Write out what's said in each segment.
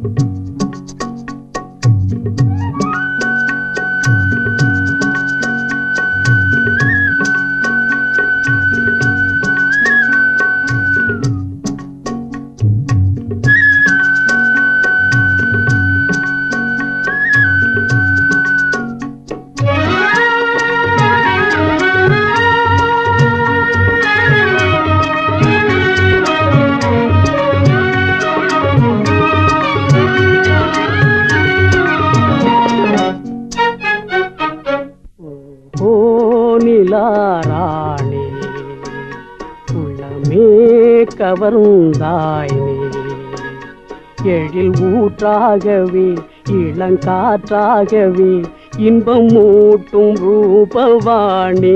ராணி உள்ளமே கவர்ந்தாய் நீ எழில் ஊற்றாகவே இளங்காற்றாகவே இன்பம் மூட்டும் ரூபவாணி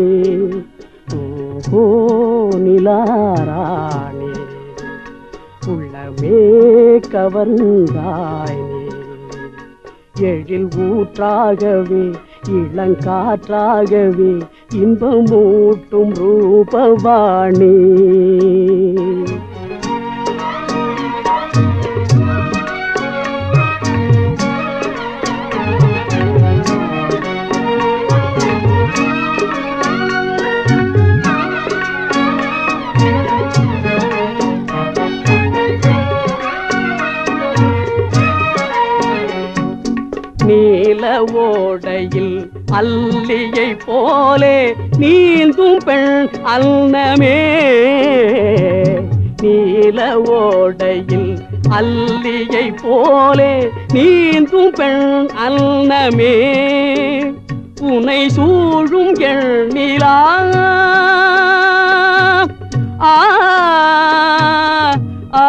ஓஹோ நிலாராணி உள்ளமே கவர்ந்தாய் நீ எழில் ஊற்றாகவே இளங்காற்றாகவே இன்பம் மூட்டும் ரூபவாணி நீல ஓடையில் அல்லியை போலே நீந்தும் பெண் அன்னமே நீல ஓடையில் அல்லியை போலே நீந்தும் பெண் அன்னமே உனை சூழும் எண்ணிலா ஆ ஆ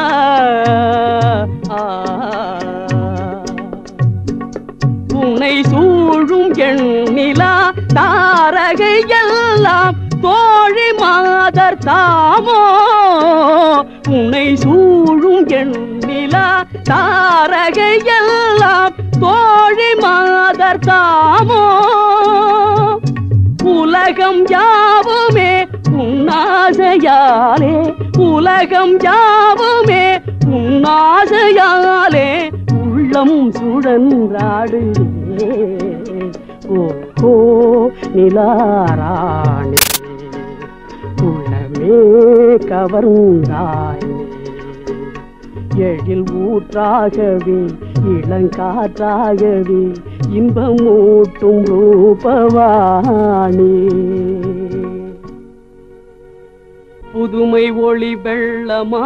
உன்னை சூழும் எண்ணிலா தாரகை எல்லாம் தோழி மாதர் தாமோ உன்னை சூழும் எண்ணிலா தாரகை எல்லாம் தோழி மாதர் தாமோ உலகம் யாவுமே உன்னாசையாலே உலகம் யாவுமே உன்னாசையாலே உள்ளம் சுழன்றாடுதே ஓஹோ நிலாராணி உள்ளமே கவர்ந்தாய் எழில் ஊற்றாகவே இளங்காற்றாகவே இன்பம் மூட்டும் ரூபவாணி புதுமை ஒளி வெள்ளமா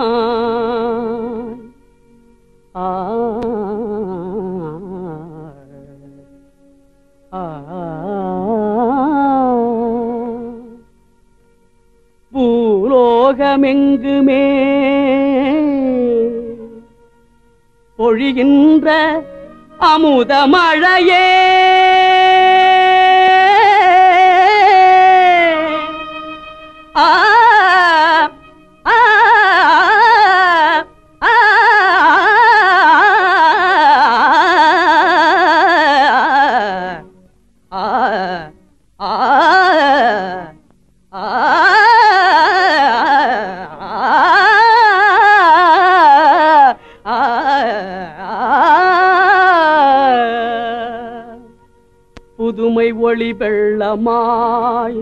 பூலோகமெங்குமே பொழிகின்ற அமுத மழையே ஆ புதுமை ஒளி வெள்ளமாய்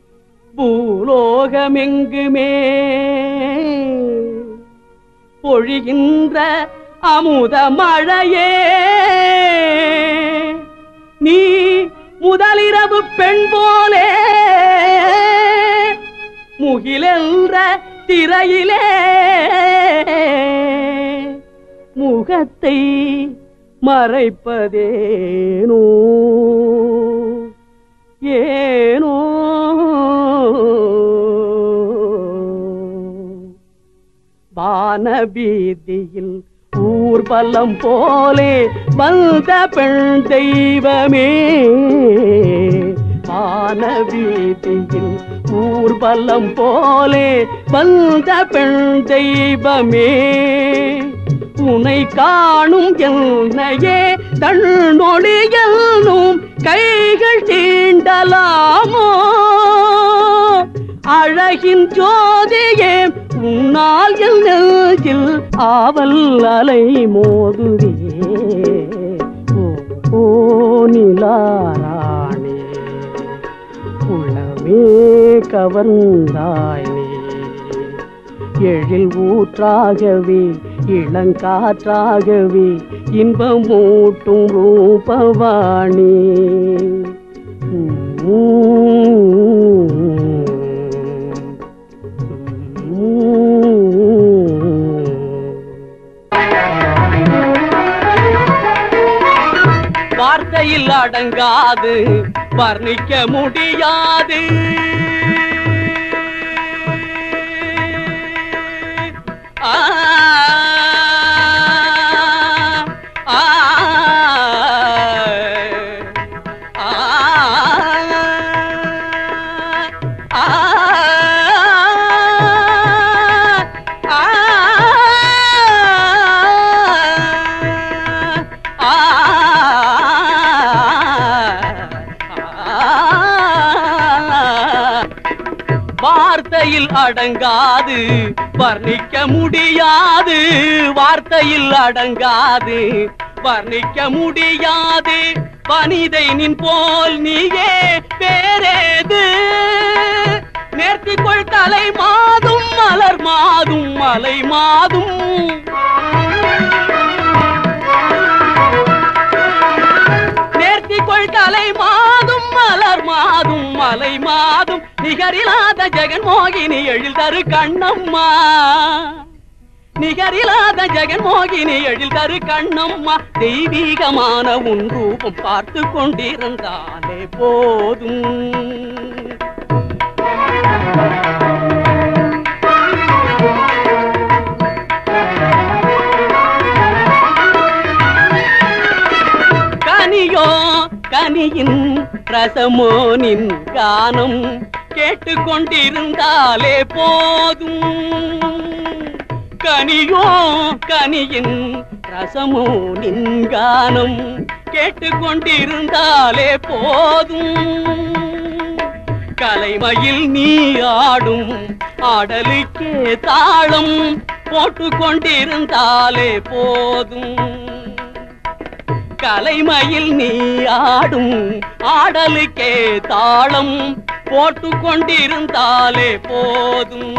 பூலோகமெங்குமே பொழிகின்ற அமுத மழையே நீ முதலிரவு பெண் போலே முகிலென்ற திரையிலே முகத்தை மறைப்பதேனோ ஏனோ வானபீதியில் ஊர்வலம் போலே வந்த பெண் தெய்வமே வானபீதியில் ஊர்வலம் போலே வந்த பெண் தெய்வமே உனை காணும் என்னையே தன்னொழி என்னும் கைகள் தீண்டலாமோ அழகின் ஜோதியே உன்னால் என் நெஞ்சில் ஆவல் அலை மோதுவே ஓ நிலாராணி உள்ளமே கவர்ந்தாய் நீ எழில் ஊற்றாகவே இளங்காற்றாகவே இன்பம் மூட்டும் ரூபவாணி வார்த்தையில் அடங்காது வர்ணிக்க முடியாது வார்த்தையில் அடங்காது வர்ணிக்க முடியாது வார்த்தையில் அடங்காது வர்ணிக்க முடியாது வனிதை நின் போல் நீயே வேறேது நேர்த்திக்கொள் தலை மாதும் மலர் மாதும் மலை மாதும் நேர்த்திக்கொள் தலை மாதும் மலர் மாதும் மலை மாதும் நிகரில்லாத ஜெகன்மோகினி எழில் தரு கண்ணம்மா நிகரில்லாத ஜெகன்மோகினி எழில் தரு கண்ணம்மா தெய்வீகமான உன் ரூபம் பார்த்து கொண்டிருந்தாலே போதும் கனியோ கனியின் ரசமோ நின் கானம் கேட்டுக்கொண்டிருந்தாலே போதும் கனியோ கனியின் ரசமோ நின் கானம் கேட்டுக்கொண்டிருந்தாலே போதும் கலைமயில் நீ ஆடும் ஆடலுக்கே தாளம் போட்டுக்கொண்டிருந்தாலே போதும் கலைமயில் நீ ஆடும் ஆடலுக்கே தாளம் போட்டு கொண்டிருந்தாலே போதும்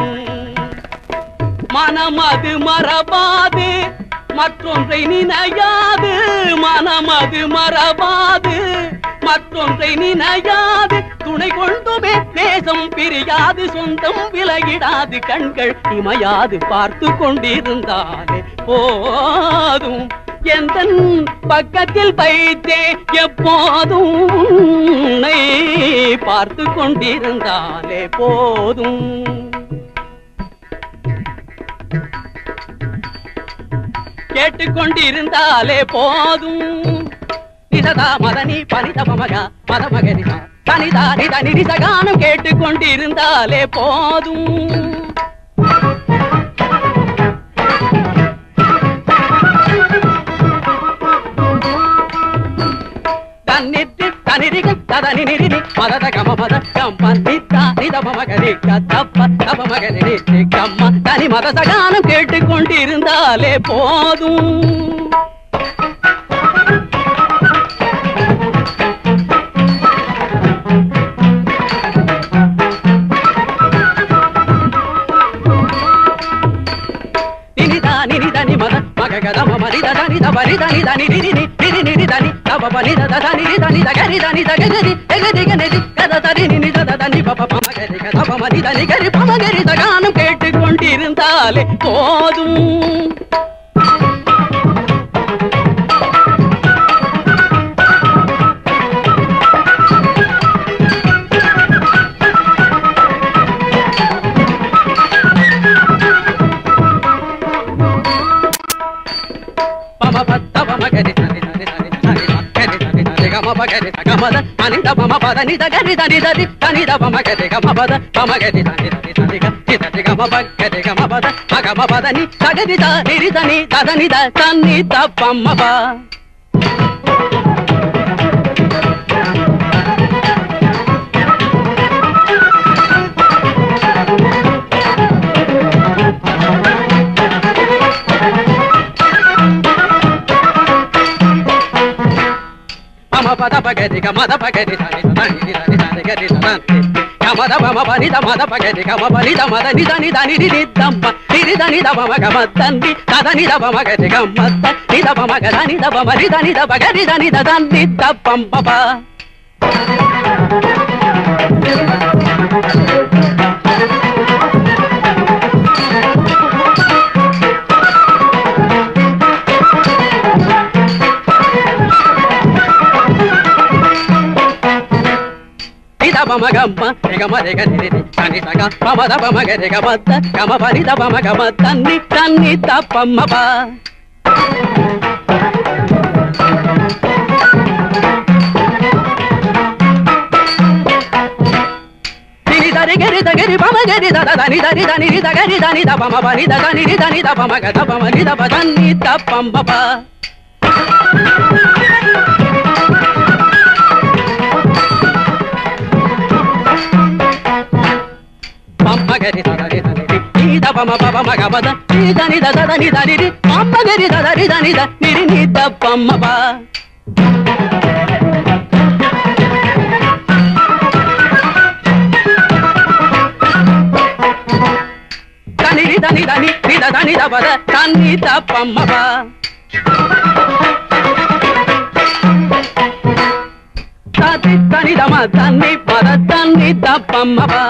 மனமது மறவாது மற்றொன்றை நினையாது மனமது மறவாது மற்றொன்றை நினையாது துணை கொண்டுமே நேசம் பிரியாது சொந்தம் விலகிடாது கண்கள் இமையாது பார்த்து கொண்டிருந்தாலே போதும் எந்தன் பக்கத்தில் வைத்தே எப்போதும் உன்னை பார்த்து கொண்டிருந்தாலே போதும் கேட்டுக்கொண்டிருந்தாலே போதும் நிசதா மதனி பனித மமகா மதமகரிதா தனிதா நித நிரிசகானம் கேட்டுக்கொண்டிருந்தாலே போதும் மதத கம மத கம்ம நித்தா நித மகரி கத்தப்ப தப மகரி கம்ம தனி மத சகானம் கேட்டுக்கொண்டிருந்தாலே போதும் கேட்டுக்கொண்டிருந்தாலே போதும் பத பகரி கமத பகரி தனி தனி தனி தனி கரி தனி கமத பம பனி தமத பகரி கம பனி தமத நி தனி தனி நி தம்ம நி தனி தபம கமத்தந்தி ததனி தபம கரி கமத்த நி தபம கதனி தபம நி தனி தப கரி தனி ததனி தப்பம் பப Gamma, Egama, Egani, Sanitaka, Pamada Pamagari Gamata, Gamapani, the Pamagamata, Nitanita Pamaba. Get it, Pamagari, Dani, the Pamabani, the Pamagata, Pamani, the Patanita Pambaba. Magari dadari dadari, nida pama pama magabada, nida nida dadari dadari, magari dadari dadari, nida pama ba. Dani dani dani, nida dani da bada, nida pama ba. Dani dani dama dani bada, nida pama ba.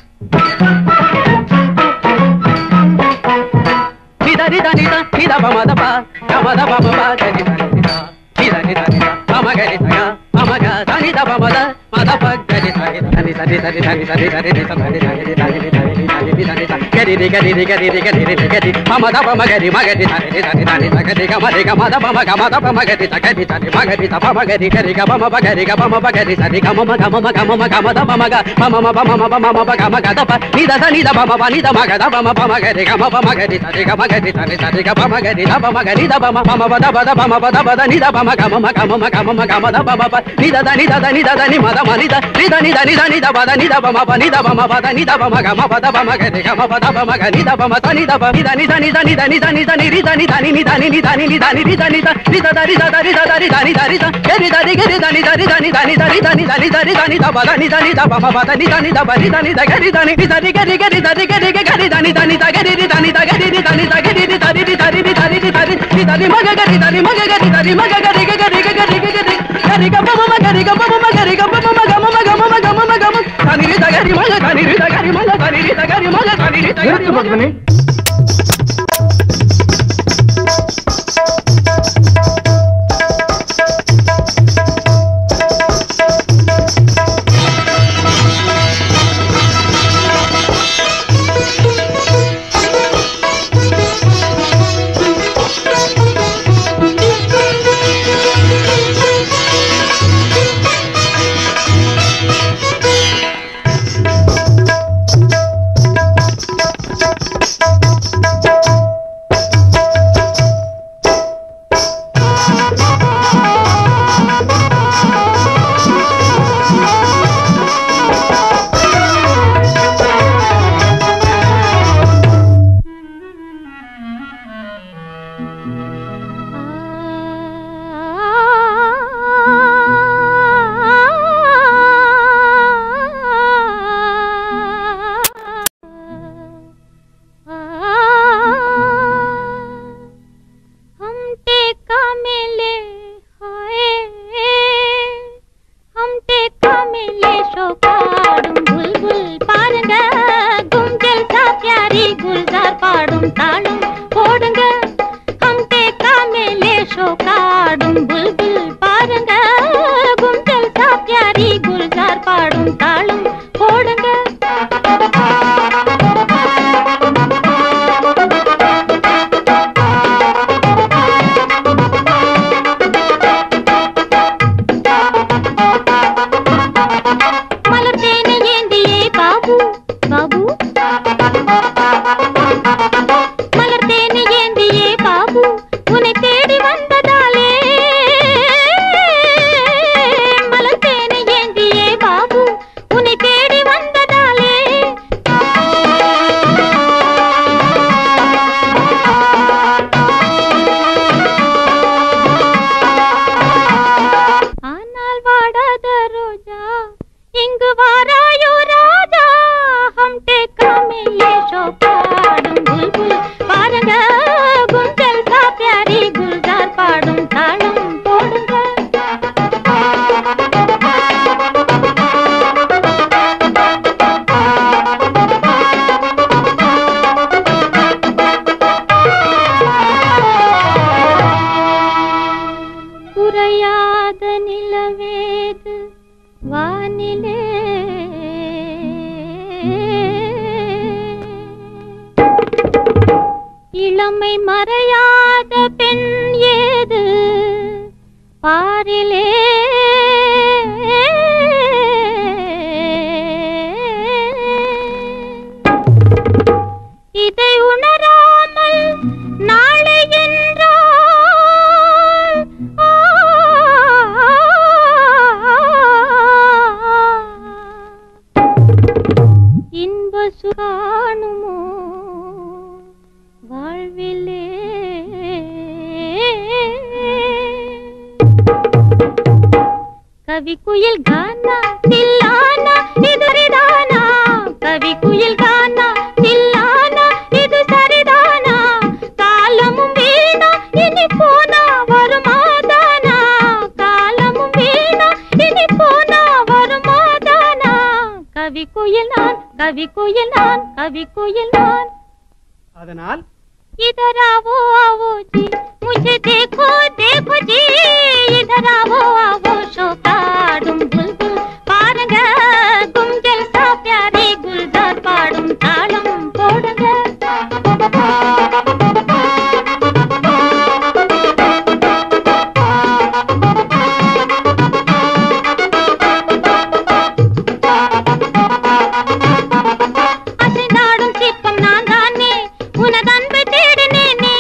Nida nida nida nida pamada pa kamada pamaba nida nida nida nida nida pamagari taga pamaga nida pamada mada pa gari nida nida nida nida nida nida nida nida nida gari gari gari gari gari pamada pamagari magari nida nida nida gari kamada kamada pamaga mada pamagari tagari tani magari ta pamagari gari pama bagari pama bagari tani kamama kamama kamama kamada pamaga pamama pamama pamama kamaga da pa nida nida pama nida maga da pama pamagari kama pamagari tani kamagari tani tani kamagari da pamagari da pama pama bada bada pama bada bada nida pama kamama kamama kamama kamada pama pa nida nida nida nida mada manida nida nida nida nida bada nida pama pa nida pama bada nida pama kama bada pamagari kama bada pamagari nida pama tani da pama nida nida nida nida nida nida nida nida nida nida nida nida nida nida nida dari dari dari dari dari geri dari geri dari dari dari dari dari dari dari dari dari nida bada nida nida pama bada nida nida bada nida nida geri dari dari geri geri dari geri geri dari nida nida geri dari nida geri dari nida geri dari dari dari maga geri dari maga geri dari maga geri geri geri geri geri gapama geri gapama geri gapama gama gama gama gama tani nida geri maga tani nida geri maga tani nida geri maga tani nida geri maga कवि कुयल गाना दिलाना इधरिदाना कवि कुयल गाना दिलाना इधु सरिदाना कालमुम वीणा इनि पोना वरुमादाना कालमुम वीणा इनि पोना वरुमादाना कवि कुयल नान कवि कुयल नान कवि कुयल नान அதனால் इधर आओ आओ जी मुझे देखो देखो जी इधर आओ आओ शोकाडुम बुलबुल पारुंग गुंजल सा प्यारी गुलजार पाडुम तालम पोडुंग அசைந்தாடும் சிற்பம் நான் தானே உனது அன்பை தேடினேனே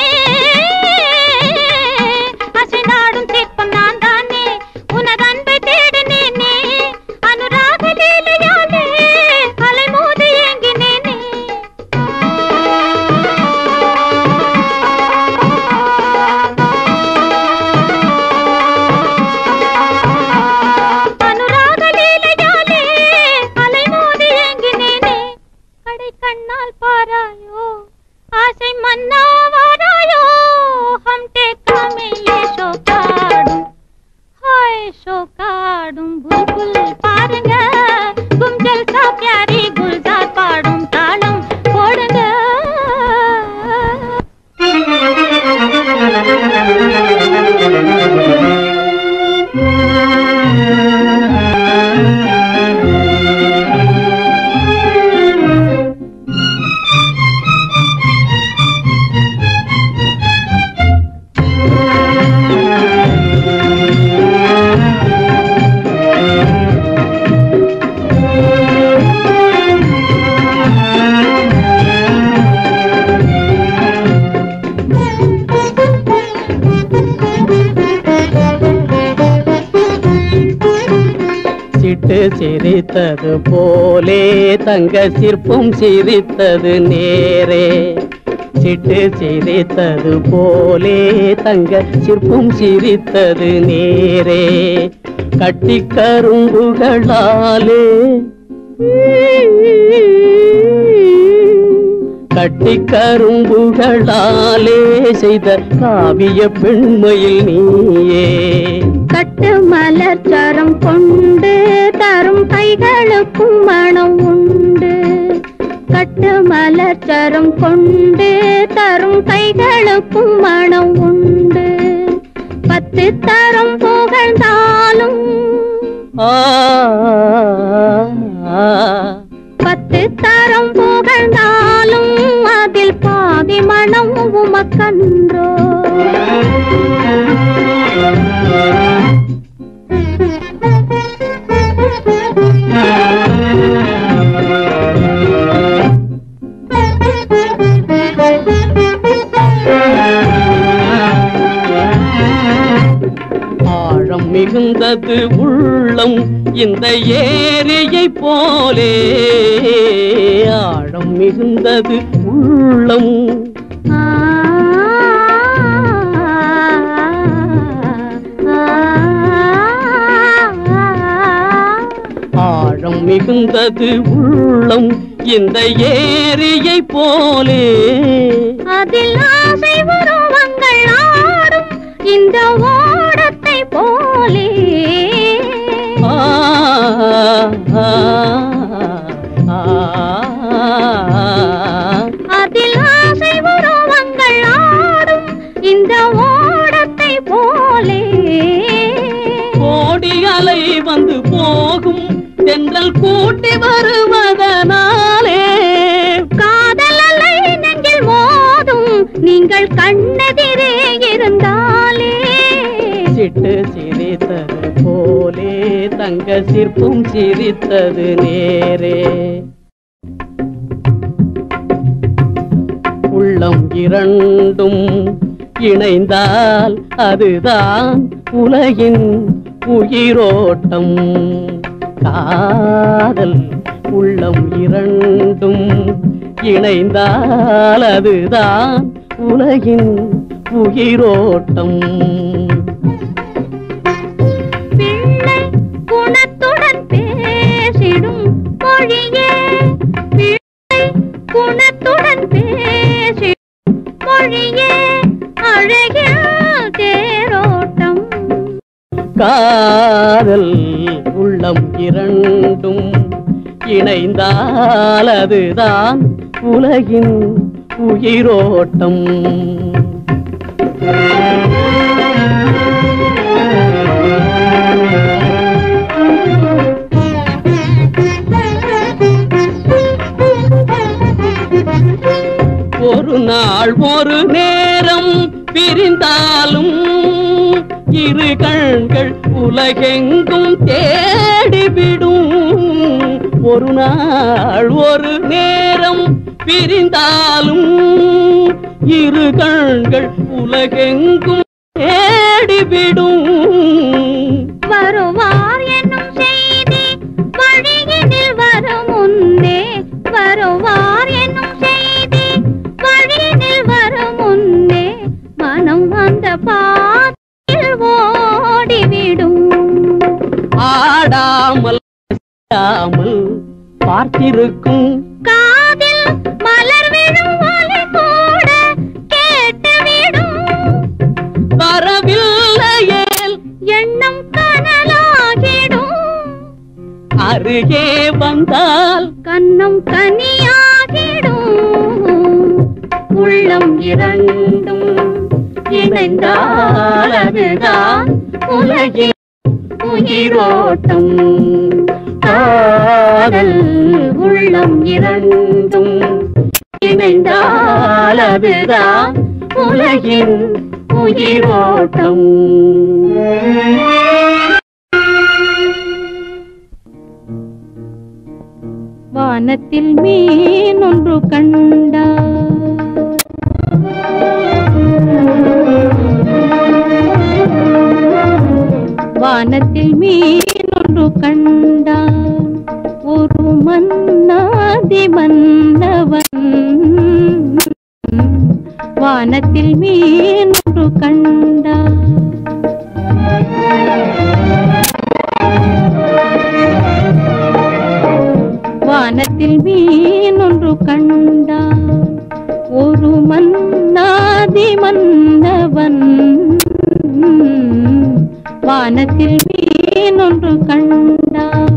அசைந்தாடும் சிற்பம் நான் தானே உனது அன்பை தேடினேனே அனுராக லீலையாலே அலைமோதி ஏங்கினேனே அனுராக லீலையாலே அலைமோதி ஏங்கினேனே கடை கண்ணால் பாராயோ आसे मन्ना वारायो हम टेका में ये शोकाडुम हाय शोकाडुम बुलबुल पारुंग गुंजल सा प्यारी गुलजार पाडुम तालम पोडुंग சிட்டு சிரித்தது போலே தங்க சிற்பம் சிரித்தது நேரே சிட்டு சிரித்தது போலே தங்க சிற்பம் சிரித்தது நேரே கட்டி கரும்புகளாலே கட்டி கரும்புகளாலே செய்த காவிய பெண்மையில் நீயே கட்டு மலர் சரம் கொண்டு தரும் கைகளுக்கும் மனம் உண்டு கட்டு மலர் சரம் கொண்டு தரும் கைகளுக்கும் மனம் உண்டு 10 தரம் புகழ்ந்தாலும் 10 தரம் புகழ்ந்தாலும் அதில் பாதி மனம் உமக்கன்றோ ஆழம் மிகுந்தது உள்ளம் இந்த ஏரியை போலே ஆழம் மிகுந்தது உள்ளம் ஆழம் மிகுந்தது உள்ளம் இந்த ஏரியை போலே அதில் ஆசை உருவங்கள் ஆடும் இந்த ஓடத்தை போலே அதில் ஆசை உருவங்கள் ஆடும் இந்த ஓடத்தை போலே கோடி அலை வந்து போகும் தென்றல் கூட்டி வருவதனாலே காதல் அலை நெஞ்சில் மோதும் நீங்கள் கண்ணெதிரே இருந்தாலே சிட்டு சிரித்தது போலே தங்க சிற்பம் சிரித்தது நேரே உள்ளம் இரண்டும் இணைந்தால் அதுதான் உலகின் உயிரோட்டம் காதல் உள்ளம் இரண்டும் இணைந்தால் அதுதான் உலகின் உயிரோட்டம் மொழியே பிள்ளை குணத்துடன் பேசி மொழியே அழகிய தேரோட்டம். காதல் உள்ளம் இரண்டும் இணைந்தால் அதுதான் உலகின் உயிரோட்டம். ஒரு நாள் ஒரு நேரம் பிரிந்தாலும் இரு கண்கள் உலகெங்கும் தேடிவிடும். ஒரு நாள் ஒரு நேரம் பிரிந்தாலும் இரு கண்கள் உலகெங்கும் தேடிவிடும். வருவார் என்னும் செய்தி வழியினில் வரும் முன்னே, வருவார் என்னும் செய்தி வழியினில் வரும் முன்னே மனம் அந்த பாதையில் ஓடிவிடும். ஆடாமல் பார்த்திருக்கும் காதில் மலர் விழும் ஒலி கூட கேட்டுவிடும். வரவில்லையேல் எண்ணம் கனலாகிடும். அருகே வந்தால் கண்ணம் கனியாகிடும். உள்ளம் இரண்டும் இணைந்தால் அதுதான் உலகின் உயிரோட்டம். காதல் உள்ளம் இரண்டும் இணைந்தால் அதுதான் உலகின் உயிரோட்டம். வானத்தில் மீன் ஒன்று கண்டார். வானத்தில் மீன் ஒன்று கண்டான். ஒரு மன்னாதி மன்னவன் வானத்தில் மீன் ஒன்று கண்டான். வானத்தில் மீன் ஒன்று கண்டான். ஒரு மன்னாதி மன்னவன் வானத்தில் மீன் ஒன்று கண்டான்.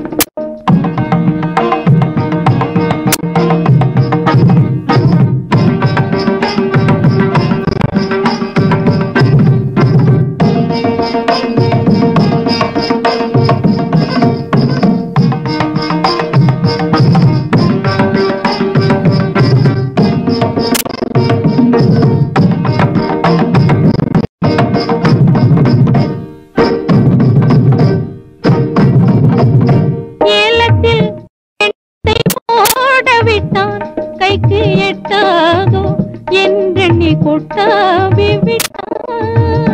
கைக்கு எட்டாதோ என்றெண்ணி கொட்டாவி விட்டான்.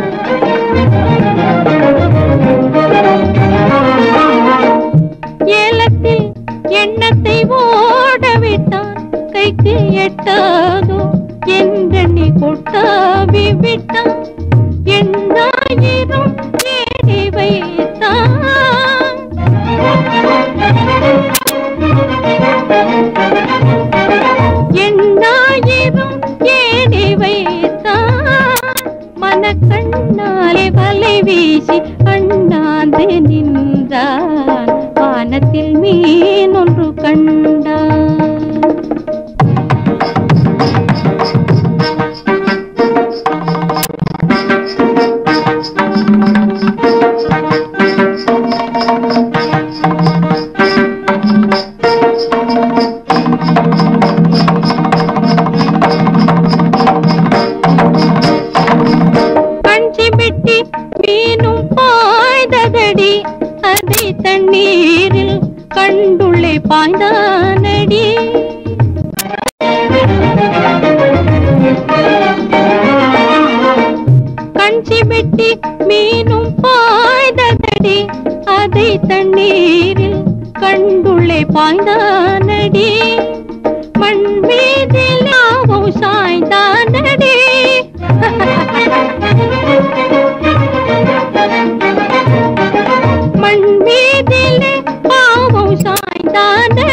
ஏலத்தில் எண்ணத்தை ஓடவிட்டான். கைக்கு எட்டாதோ என்றெண்ணி கொட்டாவி விட்டான். எண்ணாயிரம் ஏறி வைத்தான். எண்ணாயிரம் ஏணி வைத்தான். மனக்கண்ணாலே வலை வீசி அண்ணாந்து நின்றான். வானத்தில் மீன் ஒன்று கண்டான். மீனும் பாய்ந்ததடி. அதை தண்ணீரில் கண்டுள்ளே பாய்ந்தானடி. கஞ்சி வெட்டி மீனும் பாய்ந்ததடி. அதை தண்ணீரில் கண்டுள்ளே பாய்ந்தானடி. மண் மீதில் யாவும் சாய்ந்தானடி. மண் மீதிலே பாவம் சாய்ந்தானடி.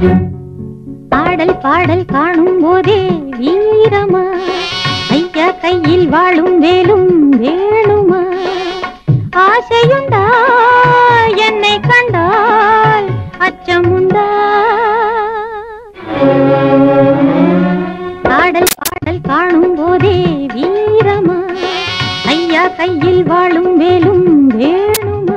ஆடல் பாடல் காணும் போதே வீரமா ஐயா கையில் வாழும் வேலும் வேணுமா ஆசையுண்டா என்னை கண்டால் அச்சமுண்டா ஆடல் பாடல் காணும் போதே வீரமா ஐயா கையில் வாழும் வேலும் வேணுமா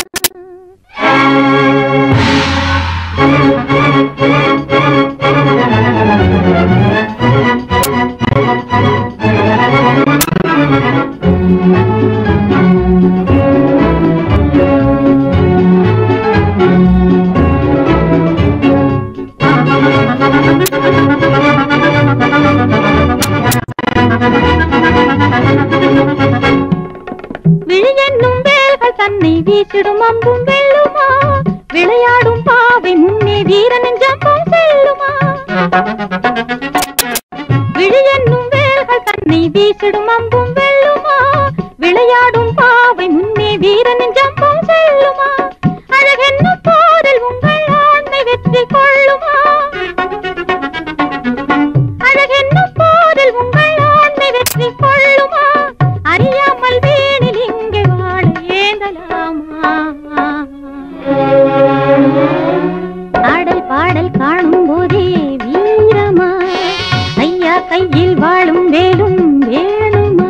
விழியென்னும் வேல்கள் தன்னை வீசிடும் அம்பும் வெல்லுமா விளையாடும் பாவை முன்னே வீரனின் ஜம்பம் செல்லுமா விழியென்னும் வேல்கள் தன்னை வீசிடும் அம்பும் வெல்லுமா விளையாடும் பாவை முன்னே வீரனின் ஜம்பம் செல்லுமா அழகென்னும் போரில் உங்கள் ஆண்மை வெற்றி கொள்ளுமா அழகென்னும் போரில் உங்கள் ஆண்மை வெற்றி கொள்ளுமா அறியாமல் வீணில் இங்கே வாழ ஏந்தலாமா ஆடல் பாடல் காணும் போதே வீரமா ஐயா கையில் வாழும் வேலும் வேணுமா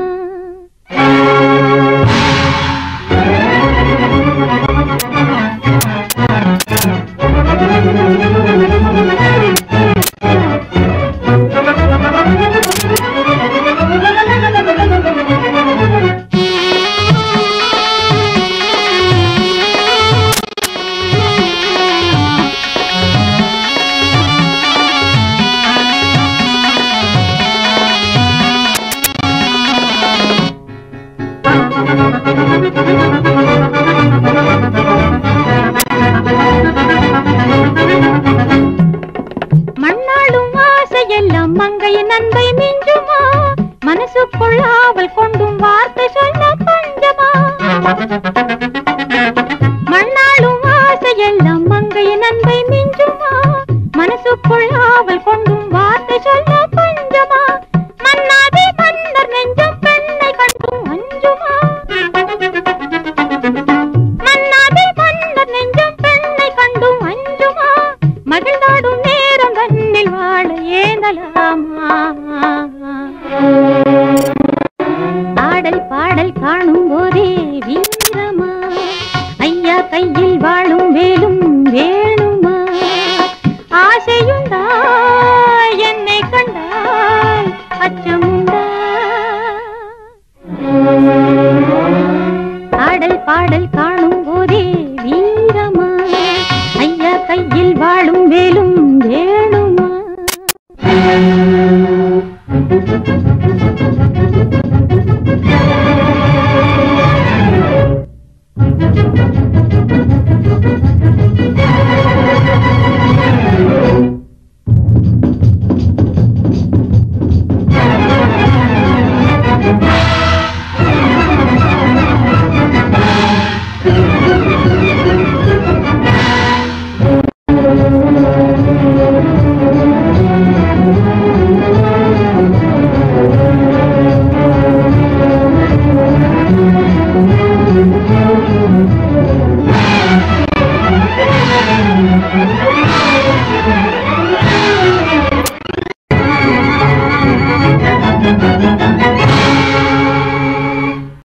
மண்ணாளும் ஆசையெல்லாம் மங்கையின் அன்பை மிஞ்சுமா மனசுக்குள் ஆவல் கொண்டும் வார்த்தை சொல்ல பஞ்சமா மண்ணாளும் ஆசையெல்லாம் மங்கையின் அன்பை மிஞ்சுமா மனசுக்குள் ஆவல் கொண்டும் வார்த்தை சொல்ல பஞ்சமா மன்னாதே மன்னர் நெஞ்சம் பெண்ணை கண்டும் அஞ்சுமா மன்னாதே மன்னர் நெஞ்சம் பெண்ணை கண்டும் அஞ்சுமா மகிழ்ந்தாடும் நேரம் தன்னில் வாழ ஏந்தலாமா ஆடல் பாடல் காணும் போதே வீரமா ஐயா கையில் வாழும் வேலும் வேணுமா ஆசையுண்டா என்னை கண்டால் அச்சமுண்டா ஆடல் பாடல் காணும் போதே வீரமா ஐயா கையில் வாழும் வேலும் வேணுமா